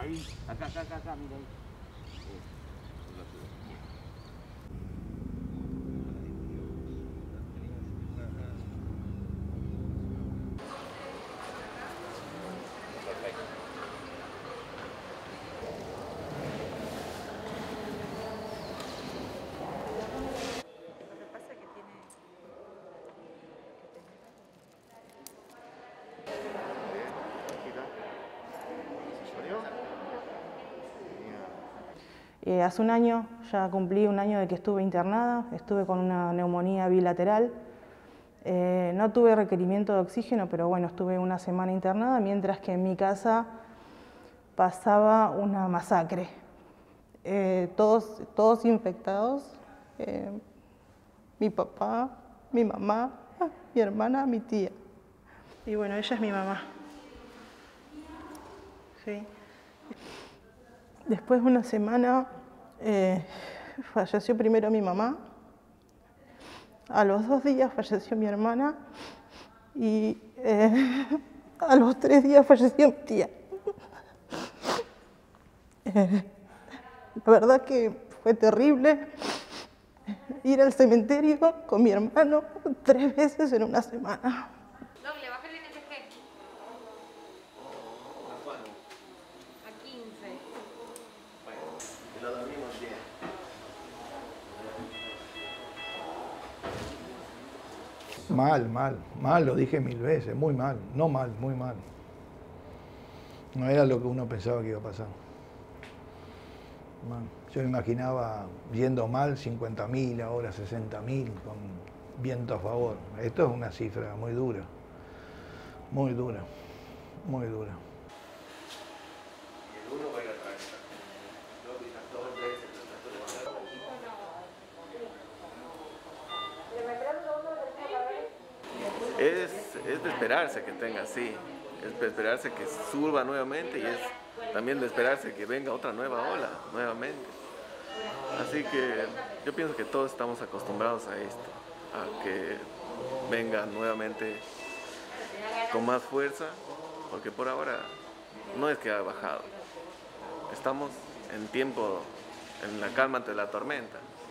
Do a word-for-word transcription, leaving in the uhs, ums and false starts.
Ahí, acá, acá, acá, acá, mira ahí. Eh, hace un año, ya cumplí un año de que estuve internada, estuve con una neumonía bilateral. Eh, no tuve requerimiento de oxígeno, pero bueno, estuve una semana internada, mientras que en mi casa pasaba una masacre. Eh, todos, todos infectados, eh, mi papá, mi mamá, mi hermana, mi tía. Y bueno, ella es mi mamá. Sí. Después de una semana, eh, falleció primero mi mamá, a los dos días falleció mi hermana y eh, a los tres días falleció mi tía. Eh, la verdad que fue terrible ir al cementerio con mi hermano tres veces en una semana. Doble, bájale en el eje. A quince. Bueno, y lo dormimos bien. Mal, mal, mal, lo dije mil veces, muy mal, no mal, muy mal. No era lo que uno pensaba que iba a pasar. Mal. Yo me imaginaba yendo mal cincuenta mil, ahora sesenta mil, con viento a favor. Esto es una cifra muy dura, muy dura, muy dura. Y el uno va a ir atrás. Dos veces. Es, es de esperarse que tenga así, es de esperarse que suba nuevamente y es también de esperarse que venga otra nueva ola nuevamente. Así que yo pienso que todos estamos acostumbrados a esto, a que venga nuevamente con más fuerza, porque por ahora no es que ha bajado. Estamos en tiempo, en la calma ante la tormenta.